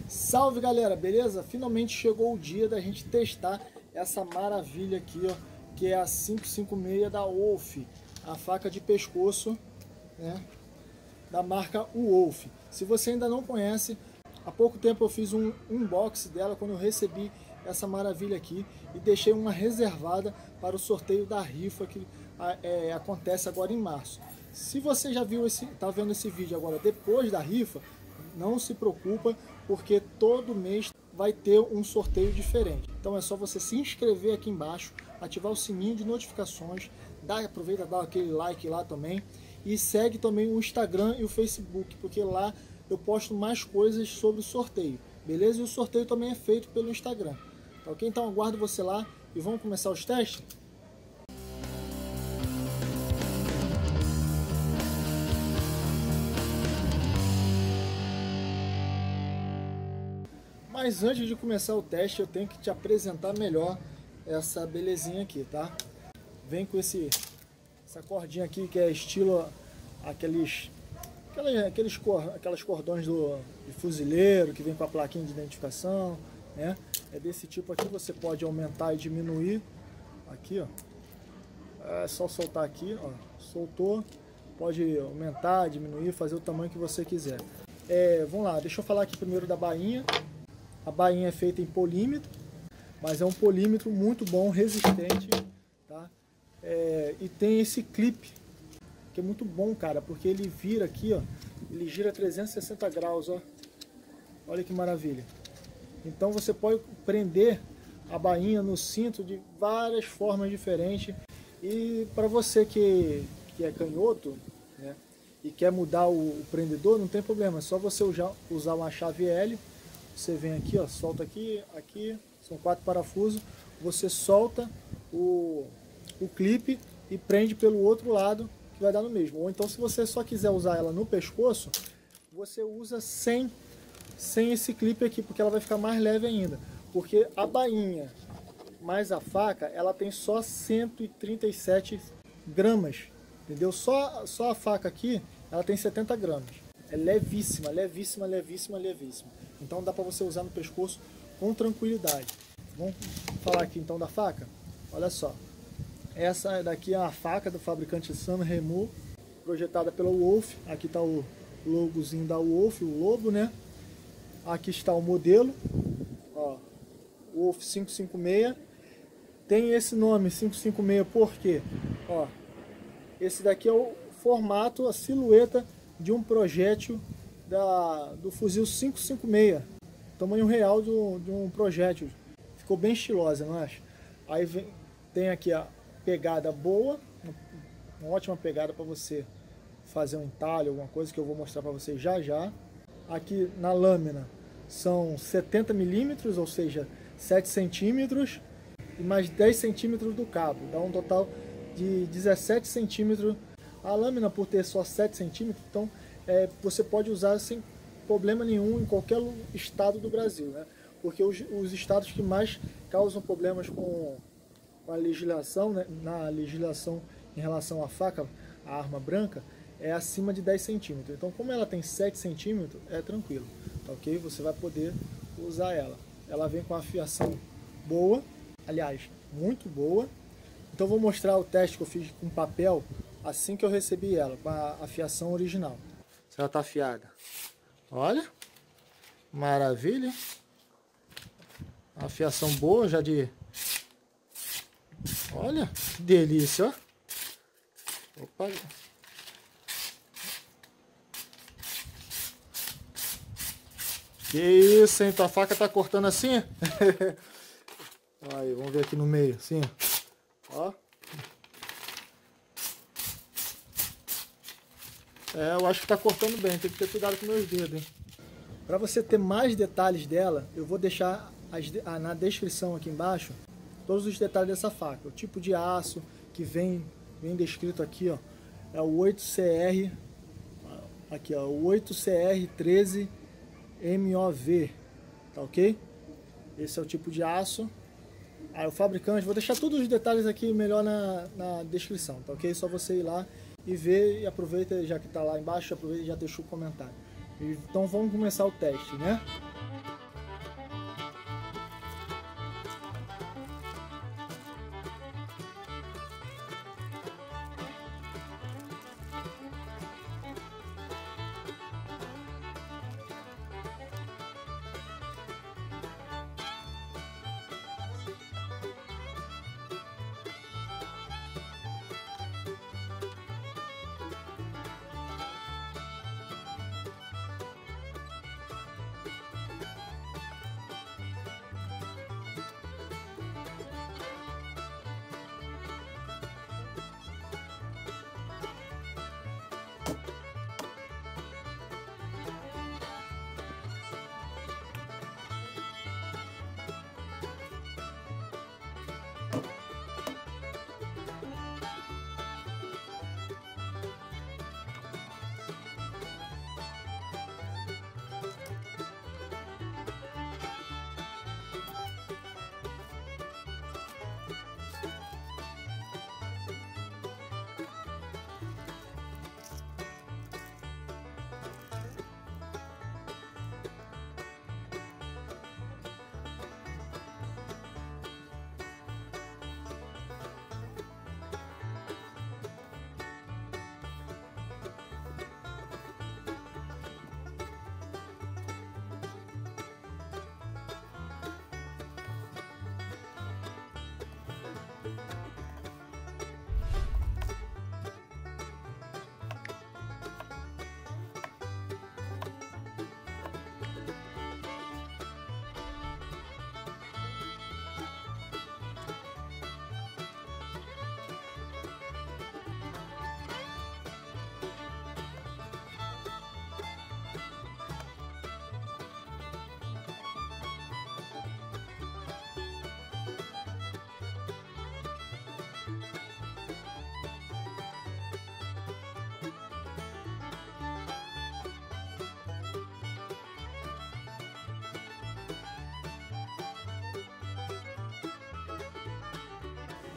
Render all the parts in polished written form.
Salve galera, beleza? Finalmente chegou o dia da gente testar essa maravilha aqui, ó, que é a 556 da Wolf, a faca de pescoço, né, da marca Wolf. Se você ainda não conhece, há pouco tempo eu fiz um unboxing dela quando eu recebi essa maravilha aqui e deixei uma reservada para o sorteio da rifa que acontece agora em março. Se você já viu tá vendo esse vídeo agora depois da rifa, não se preocupa, porque todo mês vai ter um sorteio diferente. Então é só você se inscrever aqui embaixo, ativar o sininho de notificações, aproveita e dá aquele like lá também, e segue também o Instagram e o Facebook, porque lá eu posto mais coisas sobre o sorteio, beleza? E o sorteio também é feito pelo Instagram, tá ok? Então aguardo você lá e vamos começar os testes? Mas antes de começar o teste, eu tenho que te apresentar melhor essa belezinha aqui, tá? Vem com essa cordinha aqui que é estilo aquelas cordões de fuzileiro, que vem com a plaquinha de identificação, né? É desse tipo aqui, você pode aumentar e diminuir. Aqui, ó. É só soltar aqui, ó. Soltou. Pode aumentar, diminuir, fazer o tamanho que você quiser. Vamos lá, deixa eu falar aqui primeiro da bainha. A bainha é feita em polímetro, mas é um polímetro muito bom, resistente, tá? E tem esse clipe, que é muito bom, cara, porque ele vira aqui, ó, ele gira 360 graus, ó. Olha que maravilha. Então você pode prender a bainha no cinto de várias formas diferentes. E para você que é canhoto, né, e quer mudar o prendedor, não tem problema, é só você usar uma chave L. Você vem aqui, ó, solta aqui, aqui, são 4 parafusos, você solta o clipe e prende pelo outro lado, que vai dar no mesmo. Ou então, se você só quiser usar ela no pescoço, você usa sem esse clipe aqui, porque ela vai ficar mais leve ainda. Porque a bainha mais a faca, ela tem só 137 gramas, entendeu? Só a faca aqui, ela tem 70 gramas. É levíssima, levíssima, levíssima, levíssima. Então dá para você usar no pescoço com tranquilidade. Vamos falar aqui então da faca? Olha só. Essa daqui é a faca do fabricante San Remo, projetada pela Wolf. Aqui está o logozinho da Wolf, o lobo, né? Aqui está o modelo, ó, Wolf 556. Tem esse nome 556 porque, ó, esse daqui é o formato, a silhueta de um projétil do fuzil 556, tamanho real de um projétil. Ficou bem estilosa, não acha? Aí tem aqui a pegada boa, uma ótima pegada para você fazer um entalhe, alguma coisa que eu vou mostrar para vocês já já. Aqui na lâmina são 70 milímetros, ou seja, 7 centímetros e mais 10 centímetros do cabo, dá um total de 17 centímetros. A lâmina, por ter só 7 centímetros, então você pode usar sem problema nenhum em qualquer estado do Brasil, né? Porque os estados que mais causam problemas com a legislação, né, na legislação em relação à faca, a arma branca, é acima de 10 centímetros. Então, como ela tem 7 centímetros, é tranquilo, tá ok? Você vai poder usar ela. Ela vem com a afiação boa, aliás, muito boa. Então, vou mostrar o teste que eu fiz com papel assim que eu recebi ela, com a afiação original. Se ela tá afiada. Olha, maravilha. Afiação boa já de... Olha, que delícia, ó. Opa. Que isso, hein? Tua faca tá cortando assim? Aí, vamos ver aqui no meio, assim, ó. Eu acho que tá cortando bem, tem que ter cuidado com meus dedos, hein? Para você ter mais detalhes dela, eu vou deixar na descrição aqui embaixo todos os detalhes dessa faca. O tipo de aço que vem descrito aqui, ó, é o 8CR, aqui ó, o 8CR13 MOV, tá ok? Esse é o tipo de aço. Aí o fabricante, vou deixar todos os detalhes aqui melhor na descrição, tá ok? Só você ir lá e ver, e aproveita, já que tá lá embaixo, aproveita e já deixa o comentário. Então vamos começar o teste, né?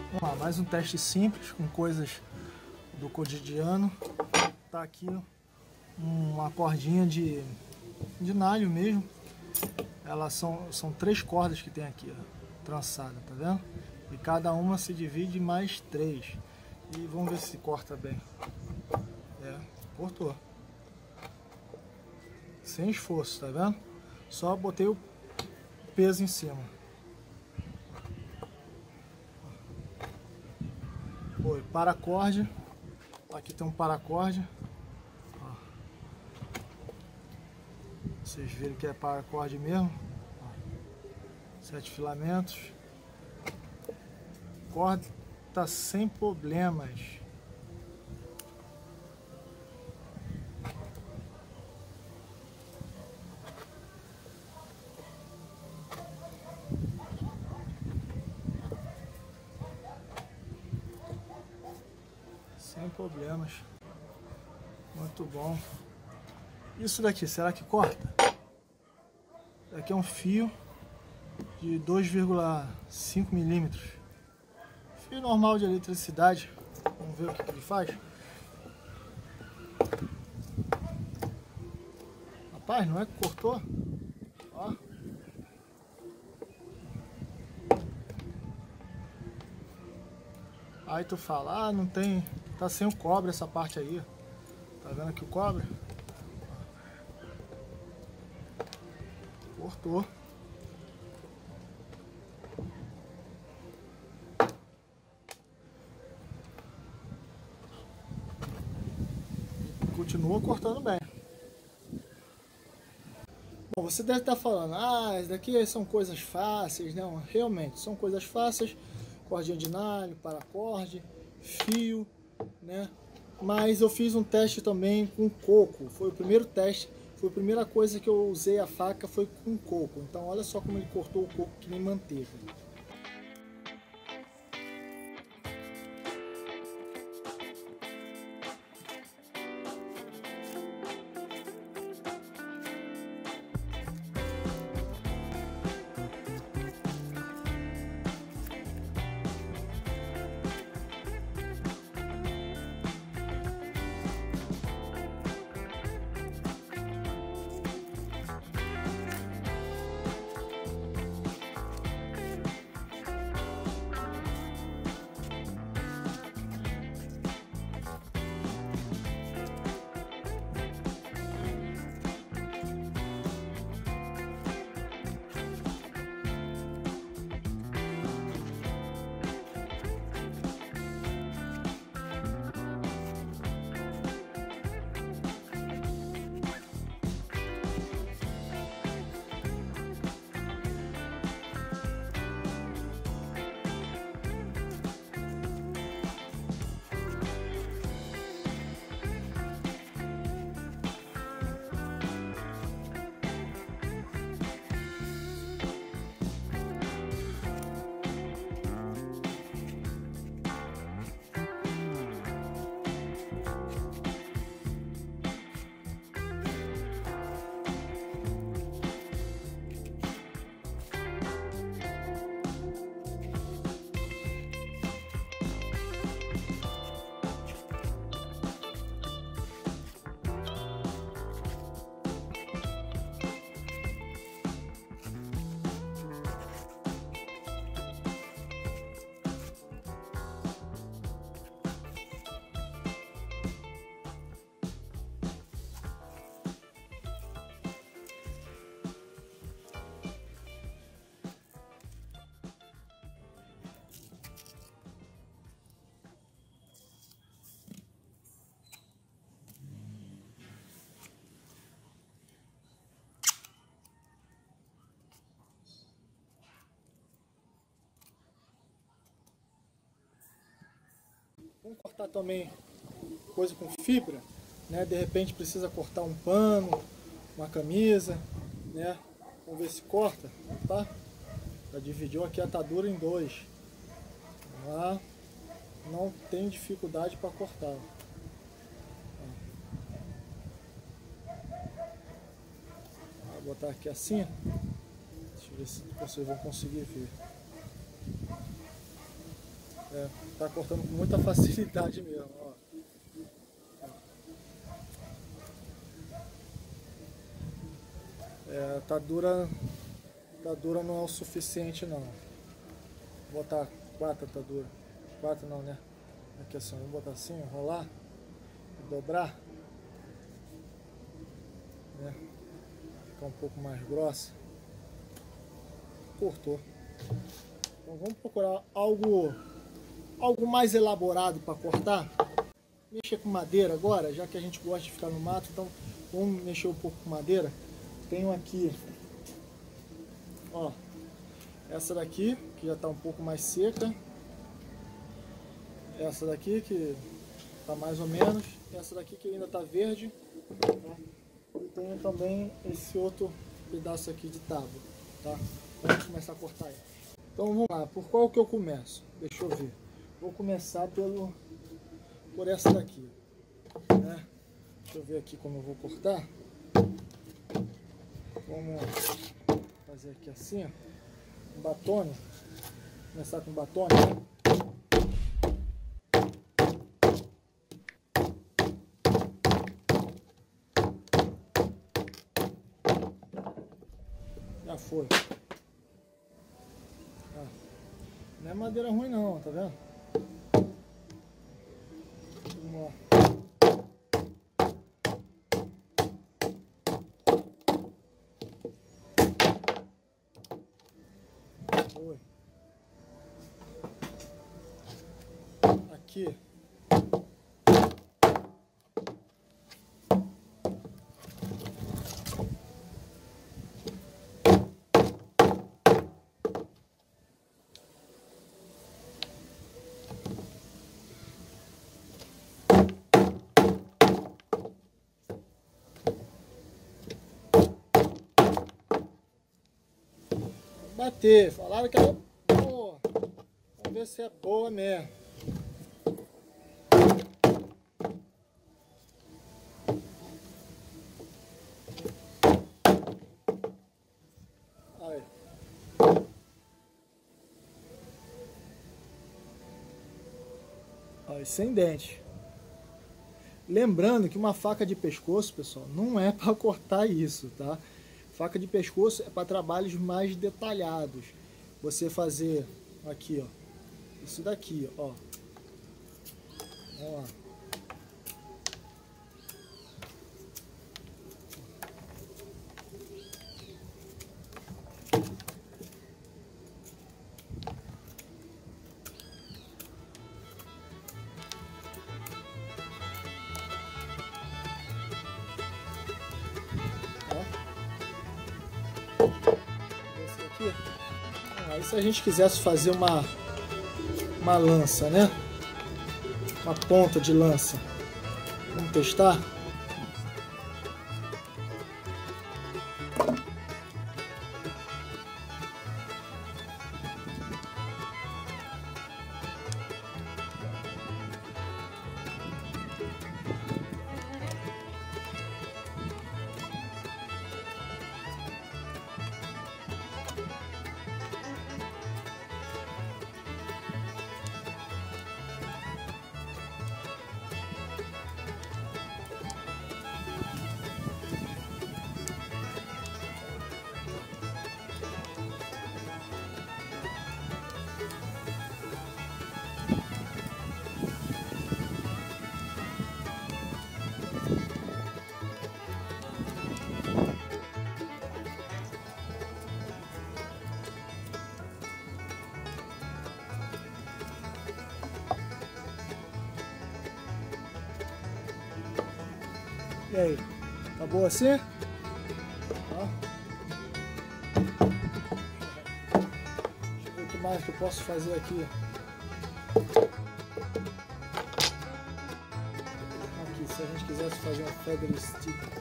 Vamos lá, mais um teste simples com coisas do cotidiano. Tá aqui uma cordinha de nylon mesmo. Elas são 3 cordas que tem aqui, ó, trançada, tá vendo? E cada uma se divide em mais 3. E vamos ver se corta bem. Cortou. Sem esforço, tá vendo? Só botei o peso em cima. Foi paracorde. Aqui tem um paracorde. Ó. Vocês viram que é paracorde mesmo. Ó. 7 filamentos. Corta sem problemas. Sem problemas. Muito bom. Isso daqui, será que corta? Aqui é um fio de 2,5 milímetros. Fio normal de eletricidade. Vamos ver o que ele faz. Rapaz, não é que cortou? Ó. Aí tu fala, ah, não tem, tá sem o cobre essa parte aí. Tá vendo aqui o cobre? Cortou. Continua cortando bem. Bom, você deve estar falando, ah, isso daqui são coisas fáceis. Não, realmente, são coisas fáceis. Cordinha de nylon, paracorde, fio, né? Mas eu fiz um teste também com coco. Foi o primeiro teste, foi a primeira coisa que eu usei a faca, foi com coco. Então olha só como ele cortou o coco que nem manteiga. Vamos cortar também coisa com fibra, né? De repente precisa cortar um pano, uma camisa, né? Vamos ver se corta, tá? Já dividiu aqui a atadura em 2. Vamos lá. Não tem dificuldade para cortar. Vou botar aqui assim. Deixa eu ver se vocês vão conseguir ver. Tá cortando com muita facilidade mesmo, ó. Tá dura não é o suficiente não. Vou botar 4 tá dura. 4 não, né? Aqui assim, vou botar assim, enrolar, dobrar, né? Ficar um pouco mais grossa. Cortou. Então vamos procurar algo mais elaborado para cortar. Mexer com madeira agora, já que a gente gosta de ficar no mato, então vamos mexer um pouco com madeira. Tenho aqui, ó, essa daqui que já está um pouco mais seca, essa daqui que está mais ou menos, essa daqui que ainda está verde, tá? E tenho também esse outro pedaço aqui de tábua, tá? Vamos começar a cortar ele. Então vamos lá, por qual que eu começo? Deixa eu ver. Vou começar por essa daqui, né? Deixa eu ver aqui como eu vou cortar. Vamos fazer aqui assim, ó, um batone. Começar com batone, né? Já foi. Não é madeira ruim não, tá vendo? Vamos lá. Foi. Aqui. Bater, falaram que era boa. Vamos ver se é boa mesmo. Aí. Aí, sem dente. Lembrando que uma faca de pescoço, pessoal, não é para cortar isso, tá? Faca de pescoço é para trabalhos mais detalhados. Você fazer aqui, ó, isso daqui, ó. Vamos lá. Esse aqui. Aí se a gente quisesse fazer uma lança, né? Uma ponta de lança. Vamos testar? E aí, tá boa assim? Ó. Deixa eu ver o que mais que eu posso fazer aqui. Aqui, se a gente quisesse fazer uma feather stick.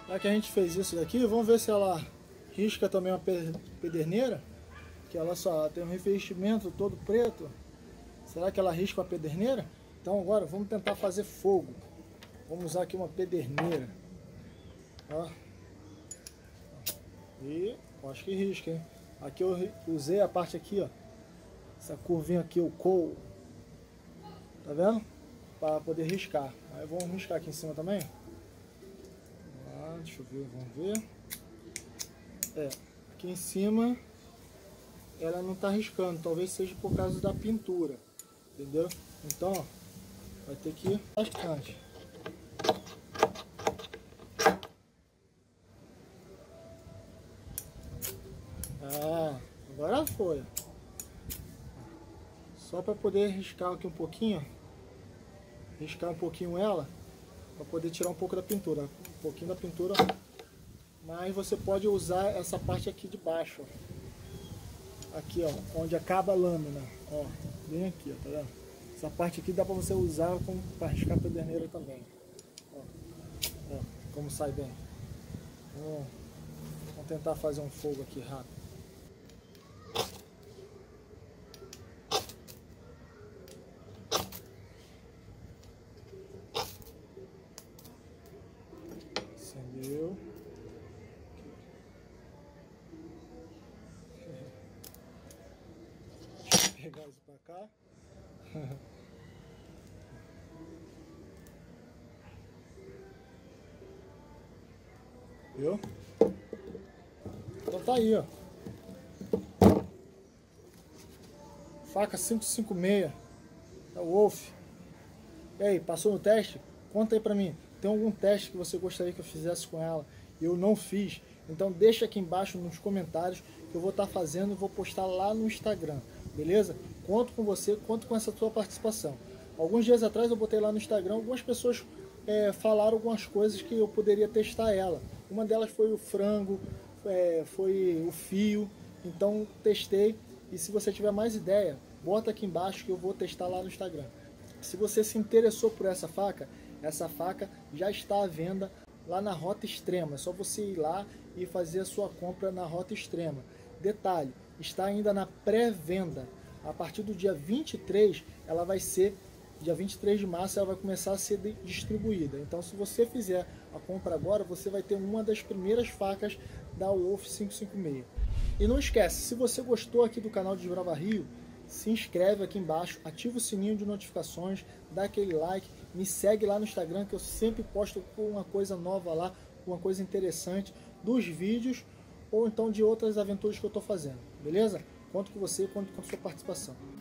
Já que a gente fez isso daqui, vamos ver se ela risca também uma pederneira. Que ela só tem um revestimento todo preto. Será que ela risca uma pederneira? Então agora vamos tentar fazer fogo. Vamos usar aqui uma pederneira. Ó. E acho que risca, hein? Aqui eu usei a parte aqui, ó. Essa curvinha aqui, o coal. Tá vendo? Para poder riscar. Aí vamos riscar aqui em cima também. Deixa eu ver, vamos ver. Aqui em cima ela não tá riscando, talvez seja por causa da pintura, entendeu? Então, ó, vai ter que ir bastante. Agora foi. Só para poder riscar aqui um pouquinho, riscar um pouquinho ela, para poder tirar um pouco da pintura, um pouquinho da pintura, mas você pode usar essa parte aqui de baixo, ó. Aqui, ó, onde acaba a lâmina, ó, bem aqui, ó, tá vendo? Essa parte aqui dá para você usar para riscar a pederneira também, ó, como sai bem. Vamos tentar fazer um fogo aqui rápido. Acendeu. Deixa eu pegar isso pra cá. Viu? Então tá aí, ó. Faca 556 da Wolf. E aí, passou no teste? Conta aí pra mim. Tem algum teste que você gostaria que eu fizesse com ela e eu não fiz? Então deixa aqui embaixo nos comentários que eu vou estar fazendo e vou postar lá no Instagram, beleza? Conto com você, conto com essa sua participação. Alguns dias atrás eu botei lá no Instagram, algumas pessoas falaram algumas coisas que eu poderia testar ela. Uma delas foi o frango, foi o fio, então testei. E se você tiver mais ideia, bota aqui embaixo que eu vou testar lá no Instagram. Se você se interessou por essa faca já está à venda lá na Rota Extrema. É só você ir lá e fazer a sua compra na Rota Extrema. Detalhe, está ainda na pré-venda. A partir do dia 23, ela vai ser, dia 23 de março, ela vai começar a ser distribuída. Então, se você fizer a compra agora, você vai ter uma das primeiras facas da Wolf 556. E não esquece, se você gostou aqui do canal de Desbrava Rio, se inscreve aqui embaixo, ativa o sininho de notificações, dá aquele like, me segue lá no Instagram que eu sempre posto uma coisa nova lá, uma coisa interessante dos vídeos ou então de outras aventuras que eu estou fazendo, beleza? Conto com você, conto com a sua participação.